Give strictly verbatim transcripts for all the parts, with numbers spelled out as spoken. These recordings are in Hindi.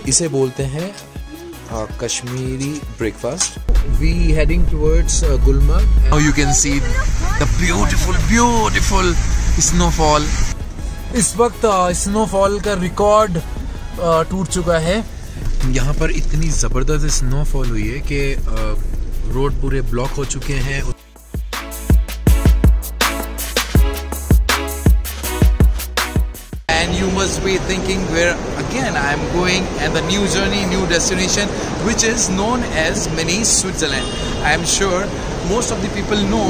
इसे बोलते हैं Kashmiri breakfast. We heading towards Gulmarg. Now you can see the beautiful beautiful snowfall. इस वक्त स्नोफॉल का रिकॉर्ड टूट चुका है। यहाँ पर इतनी ज़बरदस्त स्नोफॉल हुई है कि रोड पूरे ब्लॉक हो चुके हैं। And you must be thinking where again I am going, and the new journey, new destination, which is known as Mini Switzerland. I am sure most of the people know.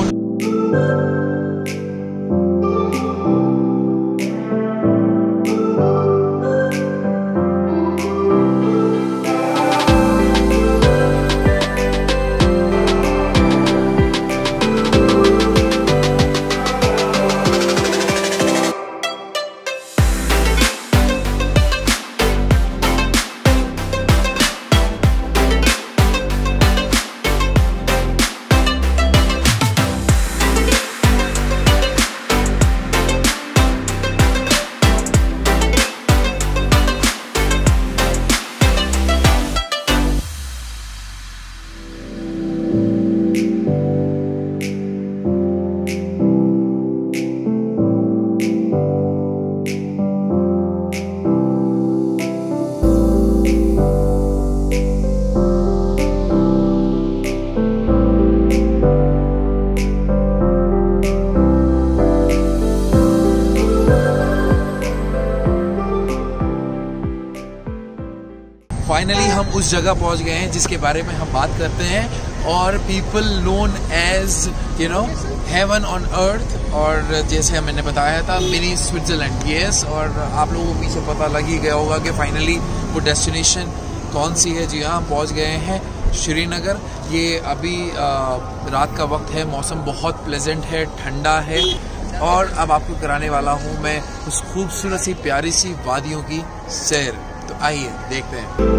Finally हम उस जगह पहुंच गए हैं जिसके बारे में हम बात करते हैं, और people known as you know heaven on earth, और जैसे मैंने बताया था मिनी स्विट्जरलैंड। यस, और आप लोगों को पीछे पता लग ही गया होगा कि फाइनली वो डेस्टिनेशन कौन सी है। जी हाँ, हम पहुँच गए हैं श्रीनगर। ये अभी आ, रात का वक्त है, मौसम बहुत प्लेजेंट है, ठंडा है, और अब आपको कराने वाला हूँ मैं उस खूबसूरत सी प्यारी सी वादियों की सैर। तो आइए देखते हैं।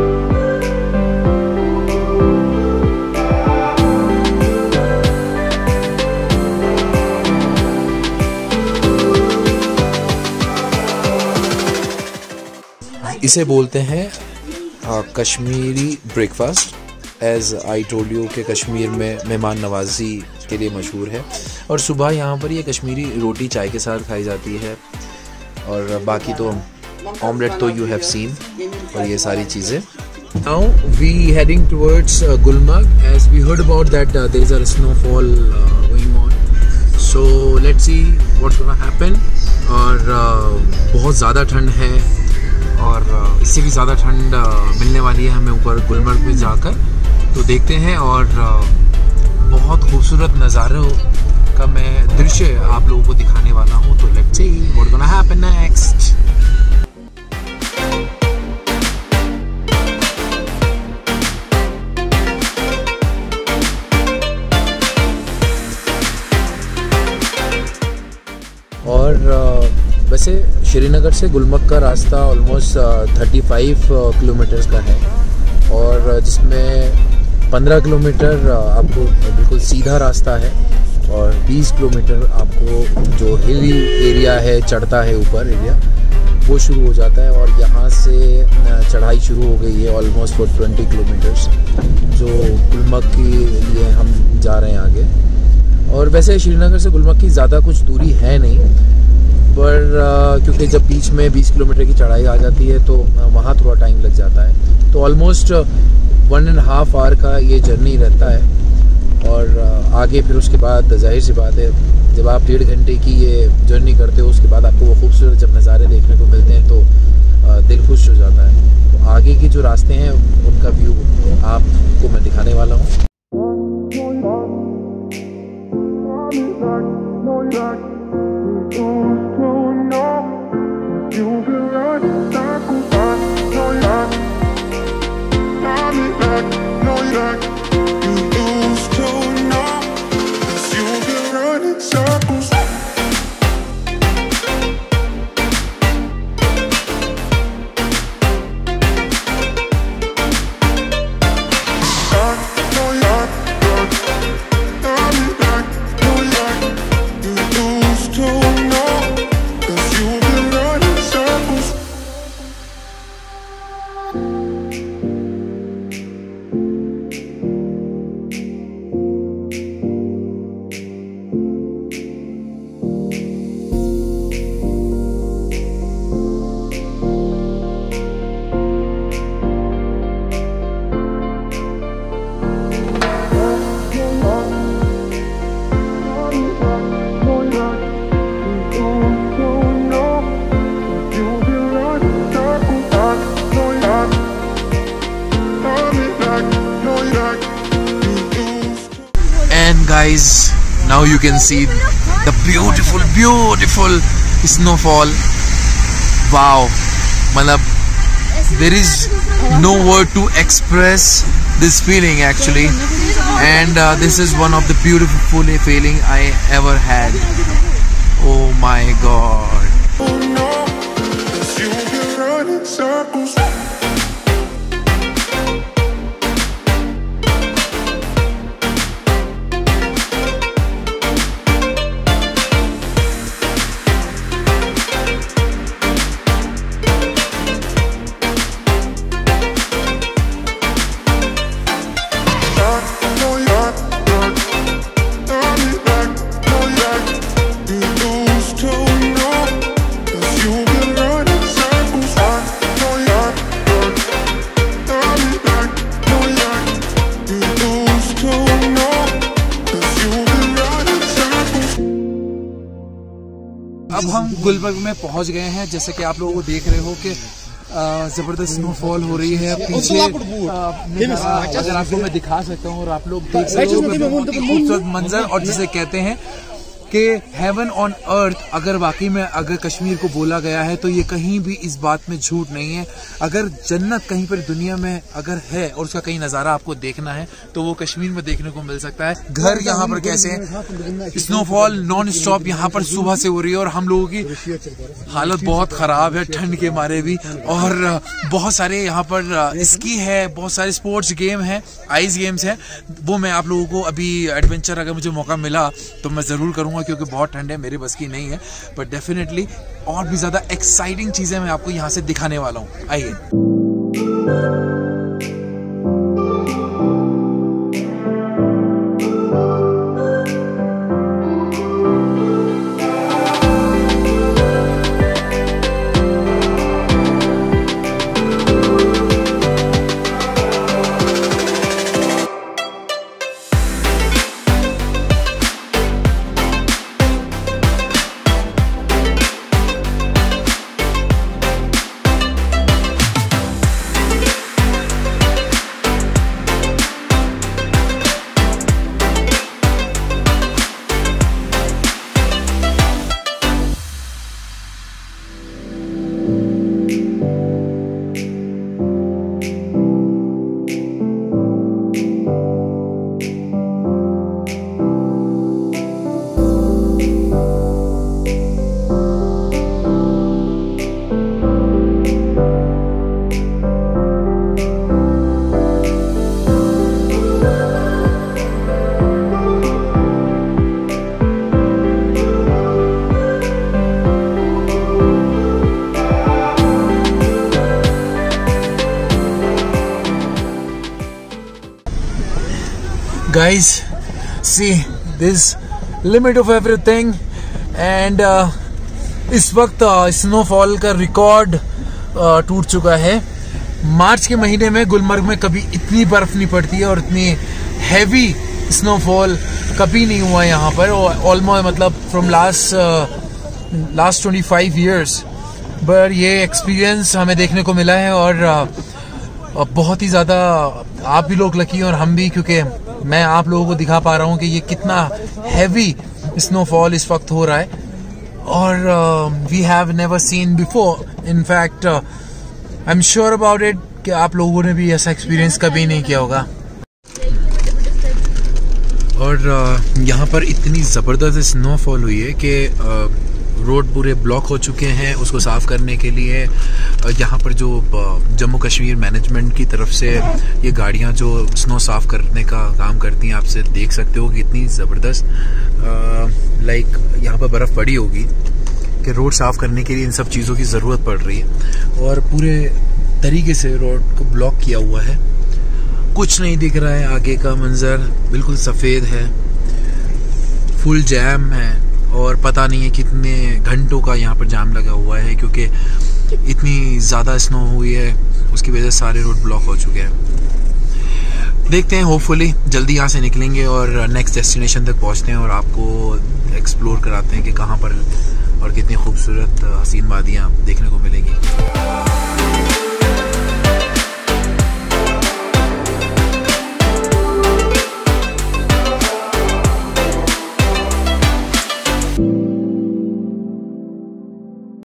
इसे बोलते हैं Kashmiri breakfast. As I told you कि कश्मीर में मेहमान नवाजी के लिए मशहूर है, और सुबह यहाँ पर ये कश्मीरी रोटी चाय के साथ खाई जाती है, और बाकी तो ऑमलेट तो यू हैव सीन, और ये सारी चीज़ें। Now we heading towards Gulmarg, as we heard about that there is a snowfall going on, so let's see what's gonna happen. और uh, बहुत ज़्यादा ठंड है, और uh, इससे भी ज़्यादा ठंड uh, मिलने वाली है हमें ऊपर गुलमर्ग में जाकर। तो देखते हैं, और uh, बहुत खूबसूरत नज़ारों का मैं दृश्य आप लोगों को दिखाने वाला हूँ। तो let's see what's gonna happen next. और वैसे श्रीनगर से गुलमर्ग का रास्ता ऑलमोस्ट पैंतीस किलोमीटर्स का है, और जिसमें पंद्रह किलोमीटर आपको बिल्कुल सीधा रास्ता है, और बीस किलोमीटर आपको जो हिली एरिया है, चढ़ता है ऊपर एरिया, वो शुरू हो जाता है। और यहाँ से चढ़ाई शुरू हो गई है ऑलमोस्ट फॉर बीस किलोमीटर्स, जो गुलमर्ग के लिए हम जा रहे हैं आगे। और वैसे श्रीनगर से गुलमर्ग की ज़्यादा कुछ दूरी है नहीं, पर क्योंकि जब बीच में बीस किलोमीटर की चढ़ाई आ जाती है तो वहाँ थोड़ा टाइम लग जाता है। तो almost one and half hour का ये जर्नी रहता है, और आगे फिर उसके बाद जाहिर सी बात है, जब आप डेढ़ घंटे की ये जर्नी करते हो, उसके बाद आपको वो खूबसूरत जब नज़ारे देखने को मिलते हैं तो दिल खुश हो जाता है। तो आगे की जो रास्ते हैं उनका व्यू आपको मैं दिखाने वाला हूँ। guys, now you can see the beautiful beautiful snowfall. Wow, matlab there is no word to express this feeling actually, and uh, this is one of the beautiful feeling I ever had. Oh my god. अब हम गुलमर्ग में पहुंच गए हैं। जैसे कि आप लोगों को देख रहे हो कि जबरदस्त स्नोफॉल हो रही है पीछे। अगर आपको मैं दिखा सकता हूँ और आप लोग देख सकते हो खूबसूरत मंजर, और जिसे कहते हैं कि हेवन ऑन अर्थ। अगर वाकई में अगर कश्मीर को बोला गया है तो ये कहीं भी इस बात में झूठ नहीं है। अगर जन्नत कहीं पर दुनिया में अगर है और उसका कहीं नज़ारा आपको देखना है तो वो कश्मीर में देखने को मिल सकता है। घर यहाँ पर कैसे है, स्नोफॉल नॉन स्टॉप यहाँ पर सुबह से हो रही है और हम लोगों की हालत बहुत ख़राब है ठंड के मारे भी। और बहुत सारे यहाँ पर स्की है, बहुत सारे स्पोर्ट्स गेम है, आइस गेम्स है। वो मैं आप लोगों को अभी एडवेंचर अगर मुझे मौका मिला तो मैं ज़रूर करूँगा, क्योंकि बहुत ठंड है, मेरी बस की नहीं है। बट डेफिनेटली और भी ज़्यादा एक्साइटिंग चीज़ें मैं आपको यहाँ से दिखाने वाला हूँ। आइए। Guys, see this limit of everything, and uh, इस वक्त स्नोफॉल uh, का रिकॉर्ड uh, टूट चुका है। मार्च के महीने में गुलमर्ग में कभी इतनी बर्फ नहीं पड़ती है और इतनी हैवी स्नोफॉल कभी नहीं हुआ यहाँ पर। ऑलमोस्ट मतलब from last last twenty five years पर ये एक्सपीरियंस हमें देखने को मिला है। और uh, बहुत ही ज़्यादा आप भी लोग लकी और हम भी, क्योंकि मैं आप लोगों को दिखा पा रहा हूँ कि ये कितना हैवी स्नोफॉल इस वक्त हो रहा है। और we have never seen before. In fact I am sure about it कि आप लोगों ने भी ऐसा एक्सपीरियंस कभी नहीं किया होगा। और uh, यहाँ पर इतनी ज़बरदस्त स्नोफॉल हुई है कि uh, रोड पूरे ब्लॉक हो चुके हैं। उसको साफ़ करने के लिए यहाँ पर जो जम्मू कश्मीर मैनेजमेंट की तरफ से ये गाड़ियाँ जो स्नो साफ़ करने का काम करती हैं, आपसे देख सकते हो कि इतनी ज़बरदस्त लाइक यहाँ पर बर्फ़ पड़ी होगी कि रोड साफ़ करने के लिए इन सब चीज़ों की ज़रूरत पड़ रही है। और पूरे तरीके से रोड को ब्लॉक किया हुआ है, कुछ नहीं दिख रहा है। आगे का मंज़र बिल्कुल सफ़ेद है, फुल जैम है और पता नहीं है कितने घंटों का यहाँ पर जाम लगा हुआ है, क्योंकि इतनी ज़्यादा स्नो हुई है उसकी वजह से सारे रोड ब्लॉक हो चुके हैं। देखते हैं, होपफुली जल्दी यहाँ से निकलेंगे और नेक्स्ट डेस्टिनेशन तक पहुँचते हैं और आपको एक्सप्लोर कराते हैं कि कहाँ पर और कितनी खूबसूरत हसीन वादियाँ देखने को मिलेंगी।